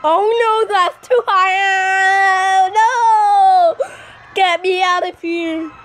Oh no, that's too high. No! Get me out of here.